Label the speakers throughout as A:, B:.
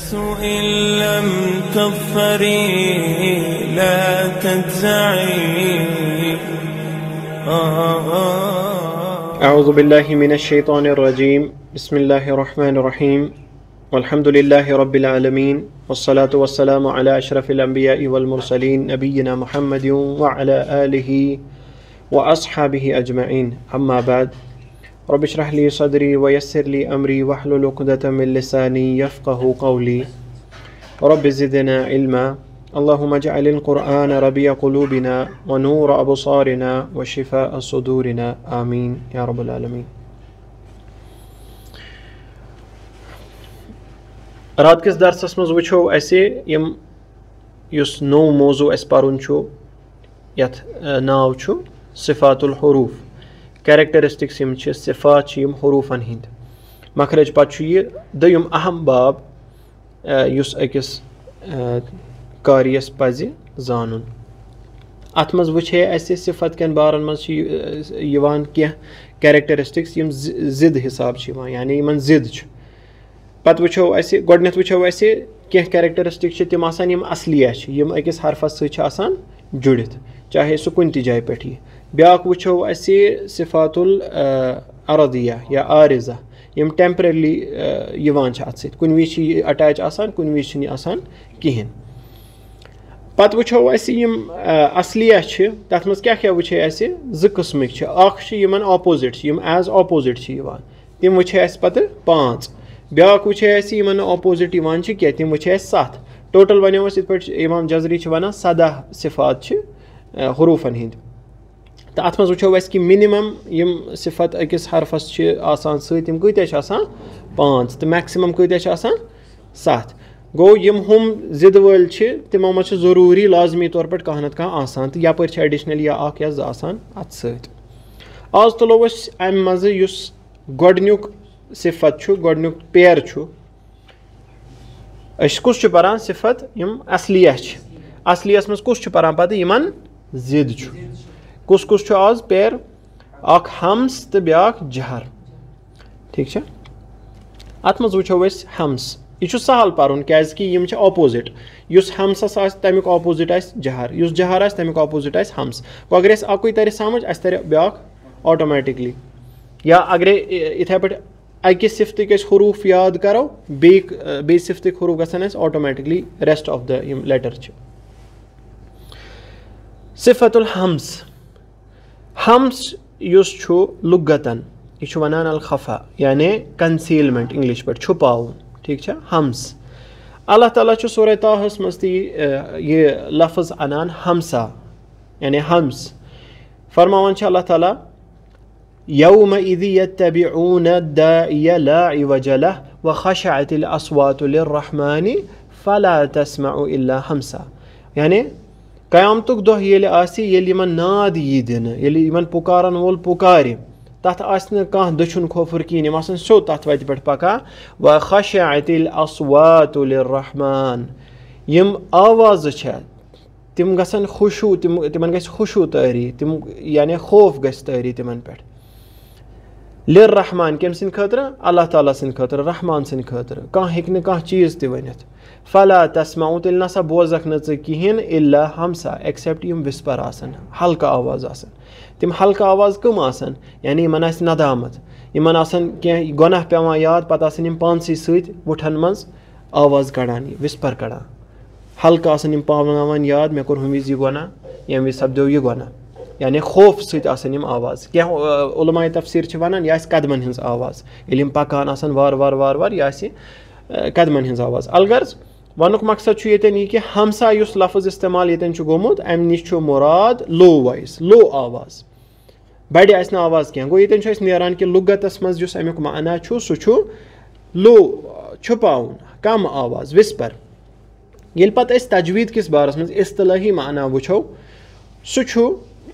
A: النفس إن لم تظفري لا تجزعي.
B: أعوذ بالله من الشيطان الرجيم. بسم الله الرحمن الرحيم. والحمد لله رب العالمين، والصلاة والسلام على أشرف الأنبياء والمرسلين نبينا محمد وعلى آله وأصحابه أجمعين. أما بعد، رب اشرح لي صدري ويسر لي أمري واحلل عقدة من لساني يفقه قولي. رب زدنا علما. اللهم اجعل القرآن ربيع قلوبنا ونور أبصارنا وشفاء صدورنا. آمين يا رب العالمين. رات کس درسس مز وچھو اسے یس نو موضوع اس پرن چھو یت ناو چھو صفات الحروف. کیریکٹرسٹکس یم چھ صفات چھ یم حروفن ہند. مخرج پتہ چھ یہ دویم اہم باب یس اکس کاریس پزِ زانن. ات مز وچھے اسے صفت کین بارن مز چھ یوان کینٛہہ کیریکٹرسٹکس یم ضد حساب چھ یوان، یعنی یمن ضد چھ. پتہ وچھو اسے گۄڈنیتھ وچھو اسے کینٛہہ کیریکٹرسٹک چھ تم آسان یم اصلیہ چھ، یم أکِس حرفس سۭتۍ چھ آسان جُڑِتھ، چاہے سُہ کُنہِ تہِ جایہِ پٮ۪ٹھ یی. بیاکھ وچھو اسے صفات العرضیہ یا عارضہ، یم ٹیمپرلی یوان چھ اتھ سۭتۍ، کُنہِ وِزِ چھ یہِ اٹیچ آسان، کُنہِ وِزِ چھنہٕ یہِ آسان کہیٖنۍ. پتہٕ وچھو اسہِ یم اصلیہ چھ، تتھ منٛز کیٛاہ کیٛاہ وٕچھے اسہِ زٕ قٕسمٕکۍ چھ. اکھ چھ یمن آپوزٹ چھ، یم ایز آپوزٹ چھ یوان، تِم وٕچھے اسہِ پتہٕ 5. بیاکھ وٕچھے اسہِ یمن نہٕ آپوزٹ یوان چھ کینٛہہ، تِم وٕچھے اسہِ 7. ٹوٹل ونیو اسہِ یِتھ پٲٹھۍ امام جزری چھ ونان 14 صفات چھ حروفن ہٕنٛدۍ. تہٕ اتھ منٛز وٕچھو اسہِ کہِ مِنِمم یم صفت أکِس حرفس چھ آسان سۭتۍ تِم کۭتیاہ چھ آسان 5 تہٕ میکسِمم کۭتیاہ چھ آسان 7. گوٚو یم ہُم ضد وٲلۍ چھ تِمو منٛز چھ ضروٗری لازمی طور پٲٹھۍ کانٛہہ نتہٕ کانٛہہ آسان، تہٕ یپٲرۍ چھ ایڈِشنلی یا اکھ یا 2 آسان اتھ سۭتۍ. آز تُلو أسۍ امہِ منٛزٕ یُس گۄڈنیُک صفت چھُ، گۄڈنیُک پیر چھُ. أسۍ کُس چھُ پران؟ صفت یم اصلیہ چھِ. اصلیس منٛز کُس چھُ پران پتہٕ؟ یمن ضد چھُ. کُس کُس چھُ آز پیر؟ اکھ ہمس تہٕ بیاکھ جہر. ٹھیک چھا؟ اتھ منٛز وٕچھو أسۍ ہمس. یہِ چھُ سہل پرُن کیازِ کہِ یم چھِ آپوزٹ. یُس ہمسس آسہِ تمیُک آپوزٹ آسہِ جہر، یُس جہر آسہِ تمیُک آپوزٹ آسہِ ہمس. گوٚو اگر اسہِ اکُے ترِ سمجھ اسہِ ترِ بیاکھ آٹومیٹکلی. یا اگرے یِتھے پٲٹھۍ اکہِ صفتٕکۍ أسۍ حروٗف یاد کرو، بیٚیہِ صفتٕکۍ حروٗف گژھن اسہِ آٹومیٹکلی ریسٹ آف د یم لیٹر چھِ. صفت الحمس. ہمس یُس چھُ لُغتن یہِ چھُ ونان الخفا، یعنی کنسیلمنٹ انگلش پٲٹھۍ، چھُپاوُن. ٹھیک چھا؟ ہمس. اللہ تعالیٰ چھُ سورہ طٰہَس منٛز تہِ یہِ لفظ انان ہمسا، یعنی ہمس. فرماوان چھُ اللہ تعالیٰ یومئذ یتبعون الداعی لا عوج لہ وخشعت الاصوات للرحمن فلا تسمع الا ہمسا. یعنی قیامتُک دۄہ ییٚلہِ آسہِ، ییٚلہِ یِمن ناد یی دِنہٕ، ییٚلہِ یِمن پُکارن وول پُکارِ، تتھ آسہِ نہٕ کانٛہہ دٔچھُن کھوفُر کِہیٖنۍ، یِم آسن سیوٚد تتھ وتہِ پٮ۪ٹھ پکان. وخشعت الاصوات للرحمن. یِم آوازٕ چھےٚ تِم گژھن خوشوٗ، تِمن گژھِ خوشوٗ تٲری، تِم یعنی خوف گژھِ تٲری تِمن پٮ۪ٹھ. لِلرحمان کٔمۍ سٕنٛدِ خٲطرٕ؟ اللہ تعالیٰ سٕنٛدِ خٲطرٕ، رحمان سٕنٛدِ خٲطرٕ. کانٛہہ ہیٚکہِ نہٕ کانٛہہ چیٖز تہِ ؤنِتھ. فلا تسمعو، تیٚلہِ نسا بوزکھ نہٕ ژٕ کِہیٖنۍ الا ہمسا، ایکسیپٹ یِم وِسپر آسن، ہلکہٕ آواز آسن. تِم ہلکہٕ آواز کٕم آسن؟ یعنی یِمن آسہِ ندامت، یِمن آسن کینٛہہ گۄناہ پیٚوان یاد، پتہٕ آسن یِم پانسٕے سۭتۍ وُٹھن منٛز آواز کڑان، یہِ وِسپر کڑان. ہلکہٕ آسن یِم پاوناوان یاد، مےٚ کوٚر ہُمہِ وِزِ یہِ گۄناہ، ییٚمہِ وِزِ سپدیو یہِ گۄناہ. یعنی خوف سۭتۍ آسن یِم آواز. کینٛہہ علماء تفسیٖر چھِ ونان یہِ آسہِ قدمن ہِنٛز آواز، ییٚلہِ یِم پکان آسن وارٕ وارٕ یہِ آسہِ قدمن ہِنٛز آواز. الغرض ونُک مقصد چھُ ییٚتٮ۪ن یہِ کہِ ہمسا یُس لفظ استعمال ییٚتٮ۪ن چھُ گوٚمُت، امہِ نِش چھُ مُراد لو وایس، لو آواز، بڑِ آسہِ نہٕ آواز کینٛہہ. گوٚو ییٚتٮ۪ن چھُ اَسہِ نیران کہِ لُغتس منٛز یُس امیُک معنا چھُ سُہ چھُ لو، چھُپاوُن، کم آواز، وِسپر. ییٚلہِ پتہٕ أسۍ تجویٖد کِس بارس منٛز اصطلٲحی معنا وٕچھو، سُہ چھُ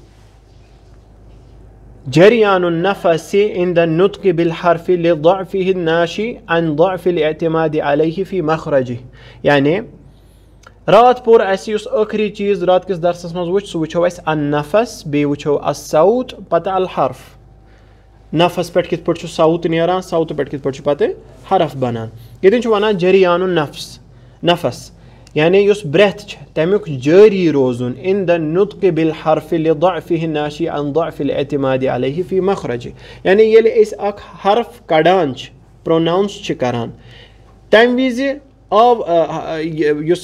B: جریان النفس عند النطق بالحرف لضعفه الناشئ عن ضعف الاعتماد عليه في مخرجه. یعنی رات پوٚر اسہِ یُس ٲخری چیٖز رات کِس درسس منٛز وٕچھ، سُہ وٕچھو اسہِ النفس، بیٚیہِ وٕچھو الصوت، پتہٕ الحرف. نفس پٮ۪ٹھ کِتھ پٲٹھۍ چھُ صوت نیران، صوتہٕ پٮ۪ٹھ کِتھ پٲٹھۍ چھُ پتہٕ حرف بنان. ییٚتٮ۪ن چھُ ونان جریان النفس، नफस यानी युस ब्रेथ तमुक जारी रोजुन इन द नुत्क़ बिल हर्फ लिज़अफ़िही नाशी अन ज़अफ़िल एतिमाद अलैहि फी मखरज यानी येले इस अक हर्फ कड़ान प्रोनाउंस करान तम विज आव युस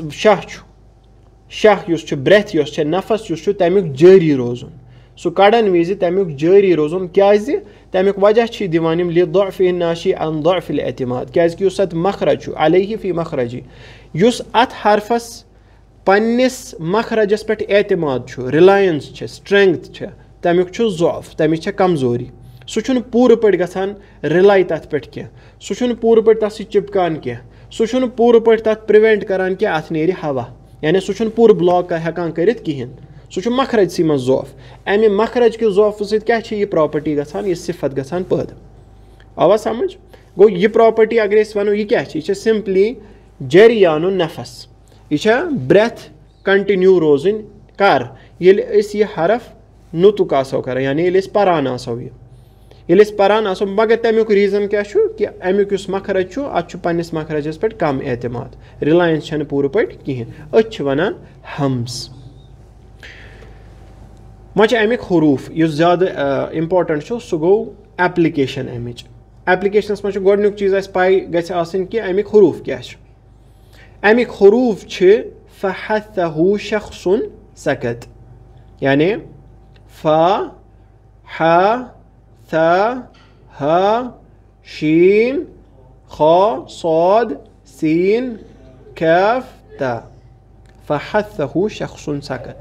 B: शाह युस ब्रेथ युस नफस युस तमुक जारी रोजुन सो कड़न विज तमुक जारी रोजुन क्याज तमुक वजह दिवान लिज़अफ़िही नाशी अन ज़अफ़िल एतिमाद क्याज़ युस अत मखरज अलैहि फी मखरज युस अत हरफस पन्निस मखरजस पे एतमाद रिलायंस स्ट्रेंथ तमुक ज़ॉफ तमिच कमजोरी सह पूर पे गसान रिलाई तथ पे कह सह पूर पे तथ चिपकान कह सह पूर पे तथ प्रिवेंट करान कि अत नेरि हवा यानी सह पूर ब्लॉक हेकान करित कहें सह मखरज सी मज ज़ॉफ अमे मखरज कि ज़ॉफ सह यह प्रॉपर्टी गसान यह सिफत गसान पैदा आवा समझ गो यह प्रॉपर्टी अगर वो यह सिंपली जरियान नफस यह ब्रेथ कंटिन्यू रोजन कर यह हरफ नुतुक आसो कर यानी परान आसो ये परान आसो मगर तमुक रीजन क्या कि अमुक मखरज अत पन्निस मखरजस पे कम एतमाद रिलायंस पूर पे कहें अ वनान हम्स वह अमिक हुरूफ यह ज़्यादा इम्पोर्टेंट सह गो एप्लिकेशन अमिच एप्लिकेशनस मज गोडनुक चीज पाई गछ आसन कि अमिक हुरूफ क्या अमिक हुरूफ फहथहु शख्सुन सकत यानी फा हा था हा शीन खा सौद सीन कैफ ता फहथहु शख्सुन सकत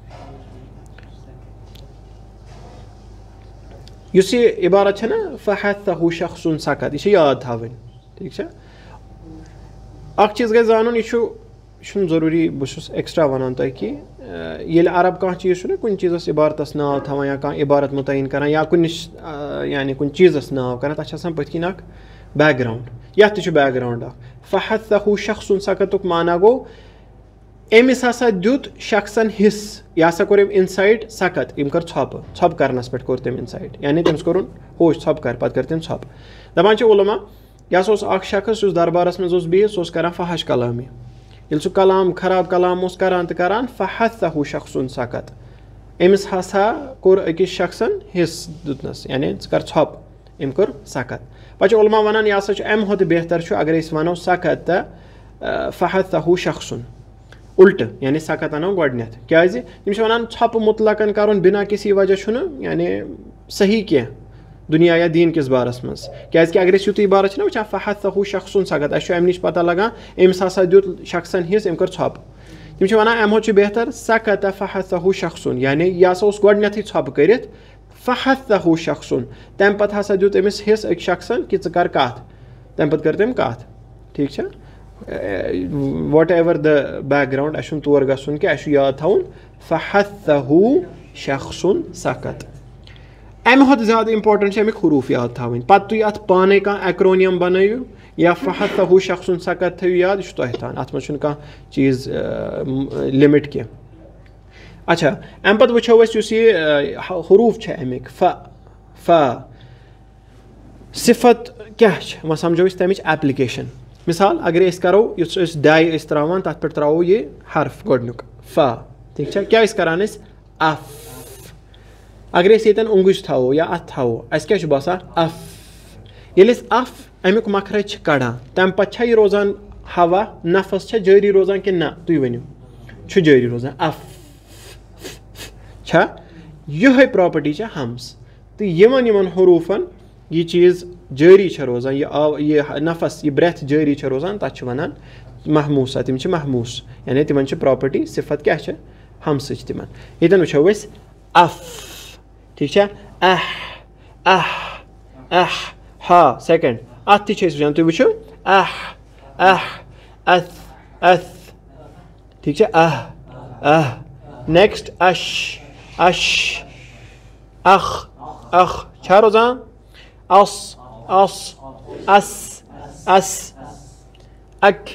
B: युस ये इबारत है ना फहथहु शख्सुन सकत यह याद थावन ठीक है अख चीज गई जानन यह जरूरी बहुत एक्स्ट्रा वन तुम कि ये अरब कह चीज कुन चीज़स इबारतस नाव थवान या कह इबारत मुतयन करान या कुन यानी कुन चीज़स नाव करान तथ पथ किन बैकग्राउंड यह बैकग्राउंड फहथहु शख्सुन सकतुक माना गो अमिस हसा दुत शख्सन हिस यह हसा कोर इनसाइड सकत इम कर छप करनस पे कोर तम इनसाइड यानी तमिस कोरुन होश छप कर पत कर तम छप दपान उलमा यह अख शख्स दरबारस मज बिहित सह करान फहश कलामी ये सह कलाम खराब कलाम करान तो करान फहथहु शख्सुन सकत अमिस हसा कोर अकिस शख्सन हिस दुतनस यानी कर छप इम कोर सकत पे उलमा वन यह हसा अम होत बेहतर अगर वनो सकत फहथहु शख्सुन उल्ट यानी सकत अनो गोडनेथ क्या वन छप मुतलकन कर बिना किसी वजह यानी सही कह दुनिया या दीन किस बारस मज क्या अगर युत इबारत वो फहथहु शख्सुन सकत अम नश पता लगान अमिस हसा दुत शख्सन हिस अम कर छप तम वन अम बेहतर सकत फहथहु शख्सुन यानी यह हसा गोडनेथ छप कर फहथहु शख्सुन तम पत हसा दुत अमिस हिस एक शख्सन कि कर कत तम पत कर तम कत ठीक है वट एवर द बैकग्राउंड अ तौर गन कि याद थवन फहथहु शख्सुन सकत अमे होत ज़्यादा इंपॉर्टेंट अमिक हुरूफ याद थवन पत तुम अत पाने कह एक्रोनियम बनयु या फहथहु शख्सुन सकत थो याद यह तुह तान अत मज कह चीज लिमिट कह अच्छा अम पत वो ये हुरूफ अमिक फ सिफत क्या वह समझो तमिच एप्लिकेशन मिसाल अगर करो युस डाई त्रावान तथ पे त्रो ये हर्फ गोडनुक फा ठीक है क्या करान अफ अगर ये उंगुज थो या अत थो अस क्या बसान अफ ये अफ अमुक मखरज कड़ान तम पे यह रोजान हवा नफस जारी रोजान कि ना तुम वनु जारी रोजान अफ यह प्रॉपर्टी हम्स तो यमन हरूफन यह चीज़ जारी रोजान यह नफस यह ब्रेथ जारी रोजान तथ वनान महमूसा तम महमूस यानी तिमन प्रॉपर्टी सिफत क्या हमस तिमन ये वो अफ ठीक है अह हा सेकंड अत तुम वो अह ठीक है नेक्स्ट अश अख छा रोजान अस अक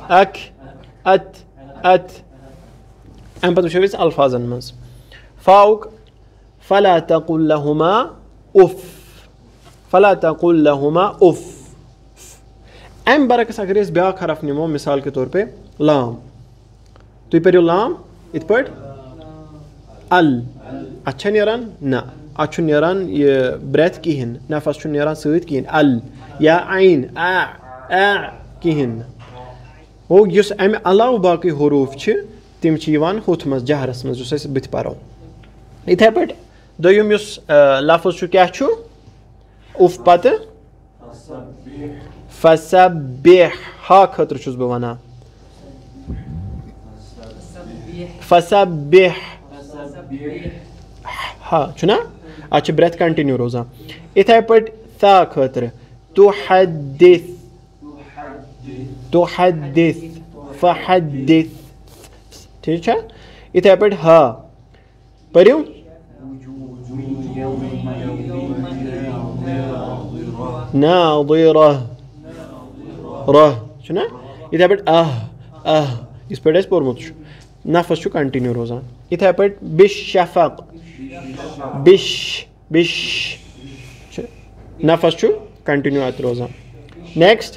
B: अत अम पे वो अल्फाजन मज फाउक फला तकुल लहुमा उफ अम बरक्स अगर अस ब्या हरफ निमो मिसाल के तौर पे लाम, तुम पढ़ो लाम इत पट अल, अच्छा नेरान ना, अच्छु नेरान ये ब्रेथ किहिन, नफस छु नेरान सहित किहिन, अल या आइन आ किहिन। वो युस अम अलाव बाकी हुरूफ छ तिम छ यिवान हुथ मज जहरस मज जुस अस बिथ परो। इथे पट दोयम युस लफ्ज छु क्या छु उफ पत फसब्बिह हा खतर छुस बह वना फसब्बिह हा छुना अच्छा ब्रेथ कंटिन्यू रोजा। इथे पट था खतर तुहद्दिस तुहद्दिस फहद्दिस, ठीक है। इथे पट हा पढ़ो नाज़िरा रह छुना। इथे पट इस पे पोर्मुत नफस छु कंटिन्यू रोजान। इथे पट बिश शफक बिश बिश नफस छु कंटिन्यू आत रोजान। नेक्स्ट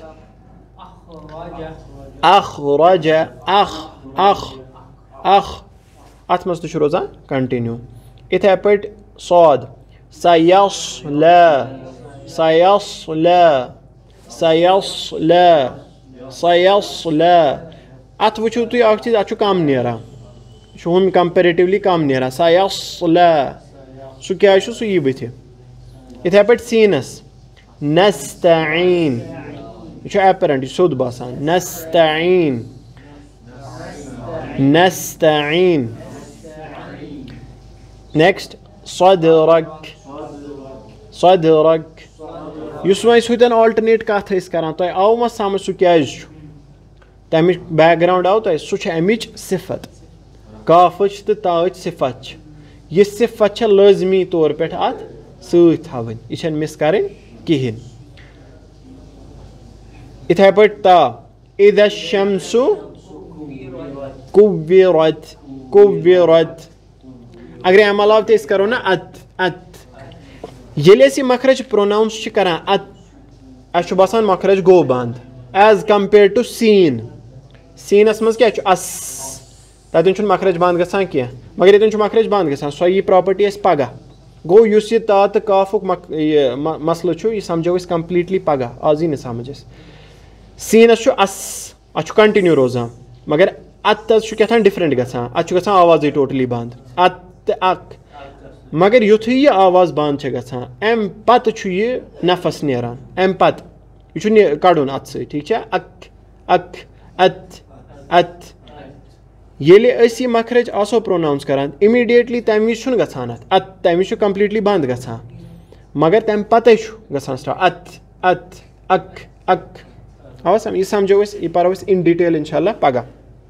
B: अखरज अख अख अख अथ मज छु रोजान कंटिन्यू। इथे पट सौद सयस्ला सयस्ला सयस्ला सयस्ला, अत वुचो तुम अख चीज अत कम नेरा हम कंपेरेटिवली कम नेरा सयस्ला सह क्या सह यी बथ। इथे पट सीनस नस्तईन यह एपरेंट सोद बसान नस्तईन नस्तईन। नेक्स्ट सदरक सदरक युस वह सुतन ऑल्टरनेट कथ करान तुम आव मा समझ सह क्या तमिच बैकग्राउंड आव तुम सह अमिच सिफत काफच तो ताच सिफत यह सिफत लाजमी तौर पे अत सवन यह मिस कर कहें। इथे पट ता इदा शम्सु कुव्विरत कुव्विरत। अगर अम अलाव तो करो ना अत अत ये मखरज प्रोनाउंस करान अत अस बसान मखरज गो बंद एज कम्पेयर टू सीन। सीनस मज क्या अस तथन मखरज बंद गसान कह मगर ये मखरज बंद गसान सो यी प्रॉपर्टी पगह गो युस यह ता तो काफुक मसल यह समझो कम्प्लीटली पगह आज यी समझ सीनस अस अत कंटिन्यू रोजान मगर अत क्या डिफरेंट गसान अत आवाज टोटली बंद अत अक मगर युथ यह आवाज बंद गसान अम पत यह नफस नेरान अम पत यह कड़न अत सत ठीक है अक अक अत अत येले यह मखरज आसो प्रोनाउंस करान इमीडिएटली तम विज गसान अत तम विज कम्प्लीटली बंद गसान मगर तम पत गसान स्टार्ट अत अत अक अक आवा सम यह समझो यह परो इन डिटेल इंशाल्लाह पगह।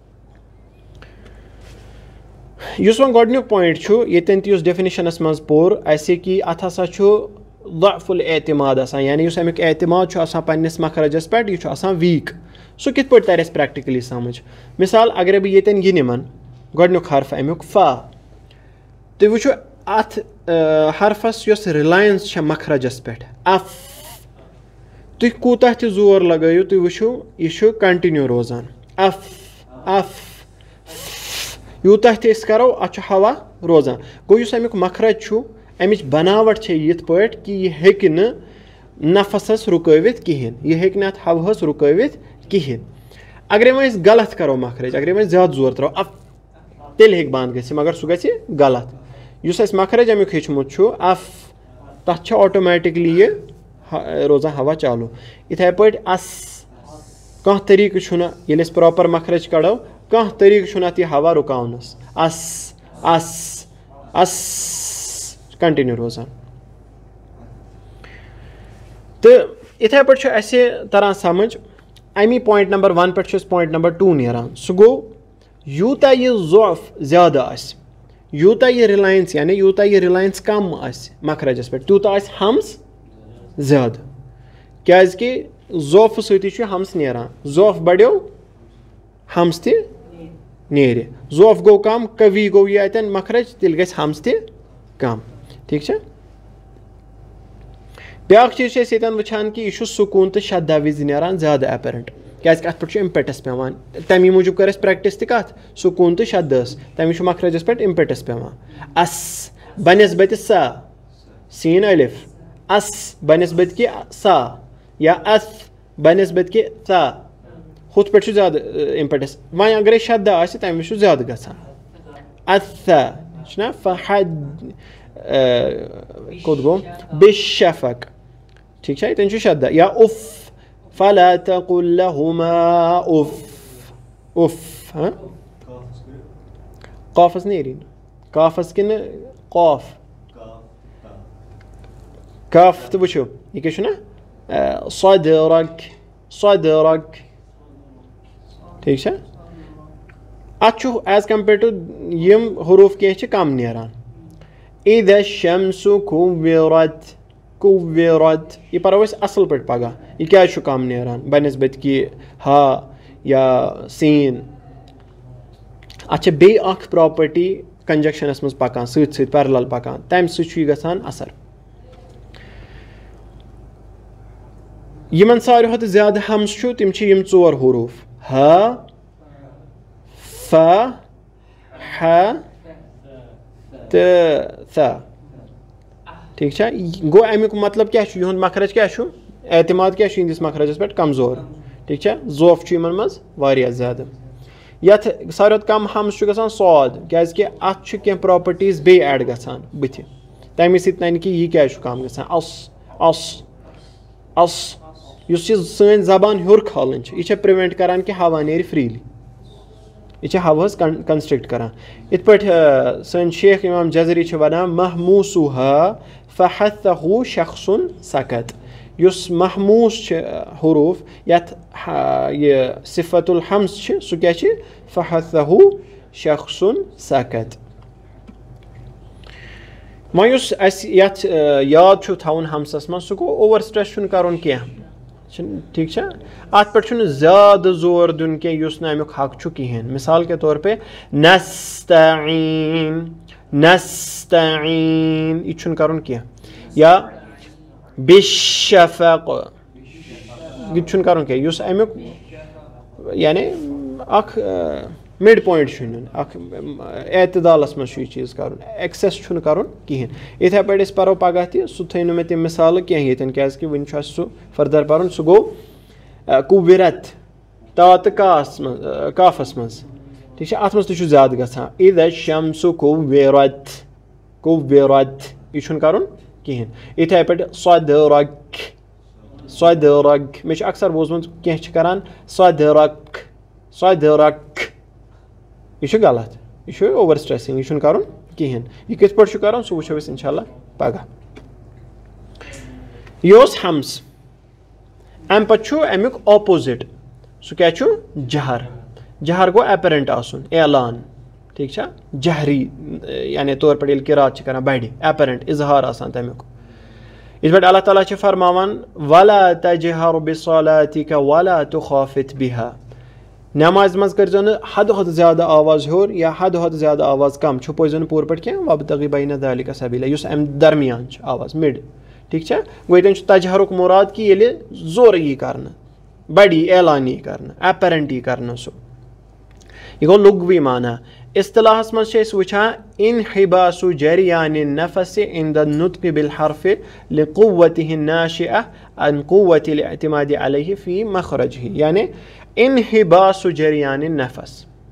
B: युस वो गोडन्युक पॉइंट येतन तुस डेफिनेशनस मज पोर ऐसे कि अत हसा ज़अफ़ुल एतिमाद आसान यानी युस अमिक एतिमाद आसान पन्निस मखरजस पे यह आसान वीक सो कित पट तर प्रैक्टिकली समझ। मिसाल अगर बह येतन यह निमन गोडन्युक हर्फ अमुक फा तुम वो अत हर्फस यस रिलायंस मखरजस पे अफ तुम कूता जोर लगो तुम वो यह कंटिन्यू रोजान अफ अफ यूत करो अत हवा रोजान गो अमुक मखरज अमिच बनावट यिथ पे कि यह हेक नफसस रुकवित कहें यह हेक अत हवस रुकवित कहें। अगर वह गलत करो मखरज अगर वह ज्यादा जोर त्रो अफ तेल हेक बंद ग मगर सह ग गलत युस मखरज अमुक हेचमुत अफ तथ ऑटोमेटिकली यह रोजान हवा चालू। इथे पे अस कह तरीक ये प्रॉपर मखरज कड़ो कह तरीक यह हवा रुकावनस अस अस अस कंटिन्यू रोजान। तो इथे पे तरह समझ अमी पॉइंट नंबर 1 पे पॉइंट नंबर 2 नेरान सह गो यूता यह ज़ौफ़ ज़्यादा यूता यह रिलायंस यानी यूता यह रिलायंस कम मखरजस पे तूता हम्स ज़्यादा क्या ज़ौफ़ सती हम्स नेरान ज़ौफ़ बढ़ो हम्स त नेरे ज़ौफ़ गो कम कवी गो यह मखरज तेल गस हम्स त कम ठीक है। بیاکھ چیٖز چھِ أسۍ ییٚتٮ۪ن وٕچھان کہِ یہِ چھُ سکوٗن تہٕ شَددا وِزِ نیران زیادٕ اٮ۪پرنٛٹ کیٛازِکہِ اَتھ پٮ۪ٹھ چھُ اِمپیٹَس پٮ۪وان تَمی موٗجوٗب کٔر اَسہِ پرٛٮ۪کٹِس تہِ کَتھ سکوٗن تہٕ شَدَس تَمہِ چھُ مخرجَس پٮ۪ٹھ اِمپیٹَس پٮ۪وان اَس بَنِسبَتہِ سا سیٖن ألِف اَس بَنِسبَت کہِ سا یا اَس بَنِسبَت کہِ سا ہُتھ پٮ۪ٹھ چھُ زیادٕ اِمپیٹَس وۄنۍ اگرے شَددا آسہِ تَمہِ وِزِ چھُ زیادٕ گژھان اَسا چھُنہ فحد کوٚت گوٚو بِشَفق ٹھیٖک چھا ییٚتٮ۪ن چھُ شَددا یا اُف فلا تقل لهما اُف اُف قافَس نیری نہٕ کافَس کِنہٕ قاف کاف تہٕ وٕچھو یہِ کیٛاہ چھُنہ صدرک صدرک ٹھیٖک چھا اَتھ چھُ ایز کَمپیٲڈ ٹُو یِم حروٗف کینٛہہ چھِ کَم نیران اِذا الشمس كُوِّرت كُوِّرت یہِ پَرو أسۍ اَصٕل پٲٹھۍ پَگاہ یہِ کیٛازِ چھُ کَم نیران بَنِسبَت کہِ ہا یا سیٖن اَتھ چھِ بیٚیہِ اَکھ پرٛاپَرٹی کَنجَکشَنَس منٛز پَکان سۭتۍ سۭتۍ پیرلل پَکان تَمہِ سۭتۍ چھُ یہِ گژھان اَثر یِمن ساروی کھۄتہٕ زیادٕ ہمس چھُ تِم چھِ یِم ژور حروٗف ہ ف ح تہٕ ث ٹھیٖک چھا گوٚو اَمیُک مطلب کیٛاہ چھُ یِہُنٛد مخرج کیٛاہ چھُ اعتماد کیٛاہ چھُ یِہنٛدِس مخرجَس پٮ۪ٹھ کمزور ٹھیٖک چھا ضوف چھُ یِمن منٛز واریاہ زیادٕ یَتھ ساروی کھۄتہٕ کم ہمس چھُ گژھان صاد کیٛازِکہِ اَتھ چھُ کینٛہہ پراپرٹیٖز بیٚیہِ ایڈ گژھان بٕتھِ تَمے سۭتۍ نَنہِ کہِ یہِ کیٛازِ چھُ کم گژھان اَس یُس یہِ سٲنۍ زبان ہیوٚر کھالٕنۍ چھِ یہِ چھےٚ پرٛوینٹ کران کہِ ہوا نیرِ فریٖلی یہِ چھِ ہوہَس کنسٹرکٹ کران یِتھ پٲٹھۍ سٲنۍ شیخ اِمام جزری چھِ وَنان محموٗسُہا فحثہُ شخصُن سکت یُس محموٗس چھِ حروٗف یَتھ یہِ صفت الحمس چھِ سُہ کیٛاہ چھِ فحثہُ شخصُن سکت وۄنۍ یُس اَسہِ یَتھ یاد چھُ تھاوُن ہمسَس منٛز سُہ گوٚو اوٚور سٹرٛٮ۪س چھُنہٕ کَرُن کینٛہہ ٹھیٖک چھا اَتھ پٮ۪ٹھ چھُنہٕ زیادٕ زور دیُن کینٛہہ یُس نہٕ اَمیُک حق چھُ کِہیٖنۍ مِثال کے طور پے نستعیٖن نستعیٖن یہِ چھُنہٕ کَرُن کینٛہہ یا بِشَفق یہِ تہِ چھُنہٕ کَرُن کینٛہہ یُس اَمیُک یعنی اکھ مِڈ پویِنٹ چھُ نیُن اکھ اعتدالَس منٛز چھُ یہِ چیٖز کَرُن ایٚکسٮ۪س چھُنہٕ کَرُن کِہیٖنۍ یِتھَے پٲٹھۍ أسۍ پَرو پَگاہ تہِ سُہ تھٲیِو نہٕ مےٚ تِم مِثالہٕ کینٛہہ ییٚتٮ۪ن کیٛازِکہِ وٕنہِ چھُ اَسہِ سُہ فٔردَر پَرُن سُہ گوٚو کُوِرت تا تہٕ کاس منٛز کافَس منٛز ٹھیٖک چھا اَتھ منٛز تہِ چھُ زیادٕ گژھان اِذا الشمس كُوِّرت كُوِّرت یہِ چھُنہٕ کَرُن کِہیٖنۍ یِتھَے پٲٹھۍ صدرک صدرک مےٚ چھُ اکثر بوٗزمُت کینٛہہ چھِ کَران صدرک صدرک یہِ چھُ غلط یہِ چھُ اوٚور سٹرٛٮ۪سِنٛگ یہِ چھُنہٕ کَرُن کِہیٖنۍ یہِ کِتھ پٲٹھۍ چھُ کَرُن سُہ وٕچھو أسۍ اِنشاء اللہ پگاہ یہِ اوس ہمس اَمہِ پَتہٕ چھُ اَمیُک آپوزِٹ سُہ کیٛاہ چھُ جہر جہر گوٚو اٮ۪پرنٹ آسُن اعلان ٹھیٖک چھا جہری یعنی طور پٲٹھۍ ییٚلہِ قِرات چھِ کران بَڑِ اٮ۪پرنٹ اِظہار آسان تَمیُک یِتھ پٲٹھۍ اللہ تعالیٰ چھِ فرماوان ولا تجہر بصلاتِک ولا تخافت بها نٮ۪مازِ منٛز کٔرۍزیو نہٕ حدٕ کھۄتہٕ زیادٕ آواز ہیوٚر یا حدٕ کھۄتہٕ زیادٕ آواز کم چھُپٲیزیو نہٕ پوٗرٕ پٲٹھۍ کینٛہہ وابتغی بین ذالِکَ سبیٖلا یُس اَمہِ درمیان چھُ آواز مِڈ ٹھیٖک چھا گوٚو ییٚتٮ۪ن چھُ تجہرُک مُراد کہِ ییٚلہِ زورٕ یی کرنہٕ بَڑِ اعلان یی کرنہٕ اٮ۪پرنٹ یی کرنہٕ سُہ یہِ گوٚو لُغوی معنا اصطلاحس منٛز چھِ أسۍ وٕچھان انحباسُ جریان النفس عند النطق بالحرف لقوته الناشئة عن قوة الاعتماد عليه في مخرجه یعنی انحباسُ جریان النفس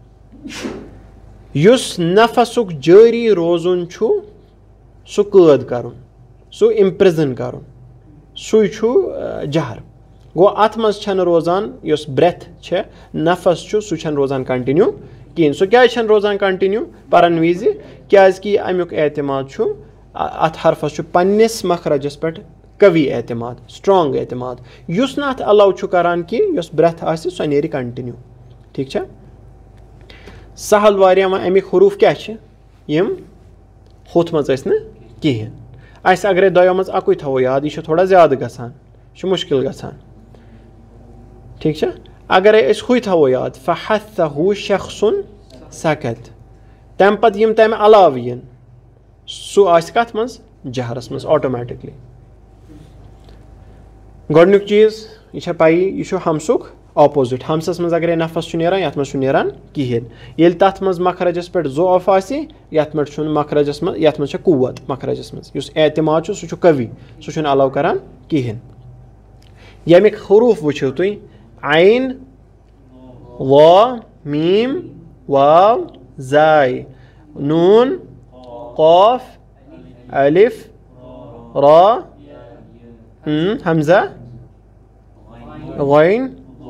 B: یُس نفسُک جٲری روزُن چھُ سُہ قٲد کَرُن سُہ اِمپرٛزن کَرُن سُے چھُ جہر گوٚو اَتھ منٛز چھَنہٕ روزان یۄس برٛٮ۪تھ چھےٚ نفس چھُ سُہ چھَنہٕ روزان کَنٹِنیوٗ کِہیٖنۍ سُہ کیٛازِ چھَنہٕ روزان کَنٹِنیوٗ پَرن وِزِ کیٛازِکہِ یہِ اَمیُک اعتماد چھُ اَتھ حرفس چھُ پنٛنِس مخرجس پٮ۪ٹھ قوی اعتماد سٹرانٛگ اعتماد یُس نہٕ اَتھ اَلو چھُ کران کہِ یۄس برٛٮ۪تھ آسہِ سۄ نیرِ کَنٹِنیوٗ ٹھیٖک چھا سہل واریاہ وۄنۍ اَمِکۍ حروٗف کیٛاہ چھِ یِم ہُتھ منٛز ٲسۍ نہٕ کِہیٖنۍ اَسہِ اگرے دۄیو منٛز اَکُے تھاوو یاد یہِ چھُ تھوڑا زیادٕ گژھان یہِ چھُ مُشکِل گژھان ٹھیٖک چھا اگرے أسۍ ہُے تھاوو یاد فحثہُ شخصُن سکت تَمہِ پتہٕ یِم تَمہِ علاوٕ یِن سُہ آسہِ کَتھ منٛز جہرس منٛز آٹومیٹِکلی गोडनुक चीज ये पाई यह हमसुक ऑपोजिट हमसस मज अगर नफस नीरान यथ मज नीरान कहें ये तथ मज मखरजस पे ज़ोफ यथ मे मखरजस मज यथ मज कुव्वत मखरजस मज एतमाद सह कवि सह अलाउ करान कहें यमिक हरूफ वुचो तुम आइन व मीम वाव जाय नून क़ाफ अलिफ रा हमजा गैन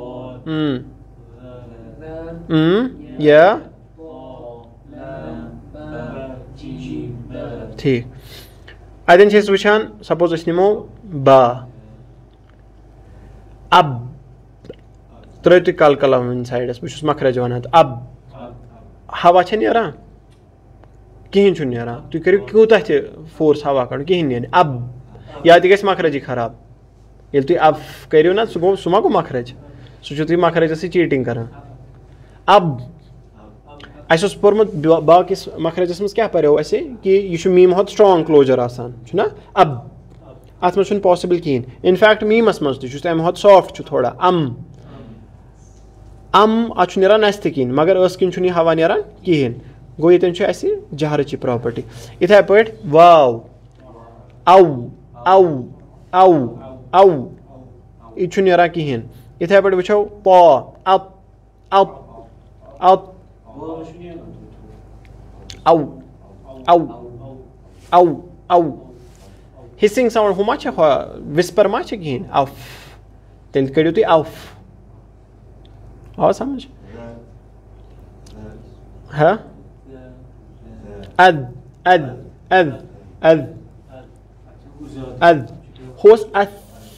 B: या ठीक अतन वुचान सपोज निमो बा अब त्रो तुम कल कलम साइडस बहुत मखरज वन अब हवा नीरान कहें नीरान तुम करो कूत फोर्स हवा कड़ कहें नी अब या तह मखरजी खराब ये तुम अब करो ना सह मा गो मखरज सह तुम मखरजस चीटिंग कर अब अस पोर्मुत बाकिस मखरजस मज क्या पर्यो अस कि यह मीम हत स्ट्रॉन्ग क्लोजर आसान अब अत मज पॉसिबल कहें इनफैक्ट मीमस मज तम हत सॉफ्ट थोड़ा अत नीरान नस्त किन मगर अस किन हवा नीरान कहें गो ये जहर की प्रॉपर्टी इथे पे वाव औ औ औ औ यह नीरान कहें इथे पे वो पौ अप अप अप औ औ औ औ हिसिंग साउंड हु मा विस्पर मा कहें औफ तेल करो तुम औफ आओ समझ हाँ अद अद अद अद अद होस अद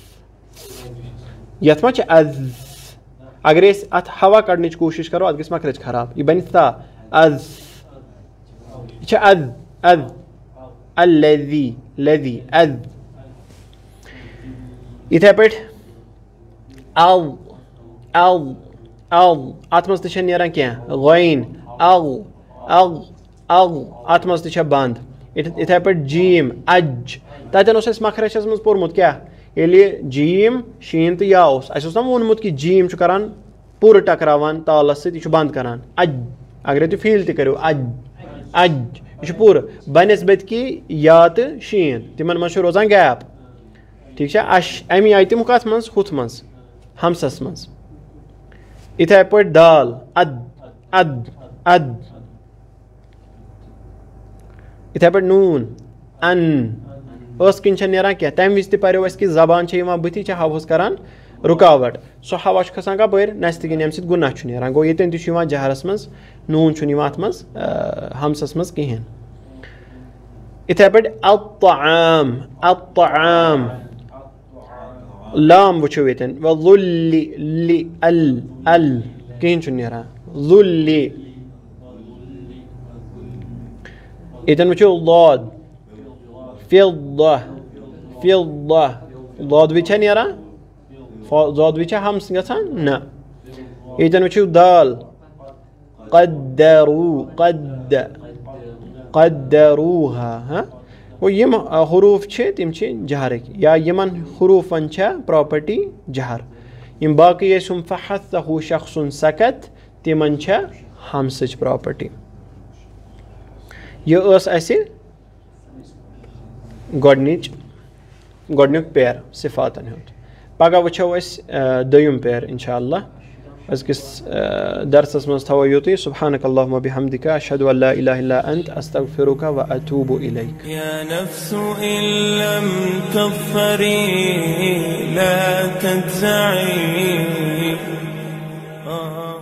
B: यथ मा अद अगर अत हवा कड़ने कोशिश करो अत मखरज खराब यह बन ता अद यह अद अद अल्लज़ी लज़ी अद इथे पे अल अल अल अत मज नीरान क्या गैन अल अल अल अत मज बंद इथे पे जीम अज तन मखरजस मज पोर्मुत क्या ये जीम शीन तो या ना वोनमुत कि जीम करान पूर टकरावान तालस सह बंद करान अज अगर तुम फील तरो अज यह पूर बनस्बत कि या तो शीन तिमन मज रोजान गैप ठीक है अमी आई तम कत मज हुथ मज हमसस मज इथे पे दाल अद अद अद इथे पे नून अन किन नीरान क्या तम विज पर्यो कि जबान बुथि हवस करान रुकावट सो हवा खसान कपर नस्त किन अम गुनाह नीरान गो ये जहरस मज नून अत मज हमसस मज कहें इथे पे अत्तआम अत्तआम लाम वो ये वल्लि लि अल अल कहें नीरान लुल्लि इतन वो लौद फिल्दा फिल्दा लौद विच नीरान लौद विच हम्स गसान न इतन वो दाल क़द्दरू क़द्द क़द्दरूहा हाँ वो यम हरूफ तम जहर या यमन हरूफन प्रॉपर्टी जहर यम बाकी फहत्तहु शख्सुन सकत तिमन हमसच प्रॉपर्टी यह गोडनुक पेर सिफातन हुंद पगह वुचो दोयम पेर इंशाअल्लाह अज़किस दर्सस मज थवो युती सुब्हानकल्लाहुम्मा बिहम्दिका अशहदु अल्ला इलाहा इल्ला अंत अस्तगफिरुका व अतूबु इलैक
A: या नफ्सु इन लम तग़फरी ला तज़ई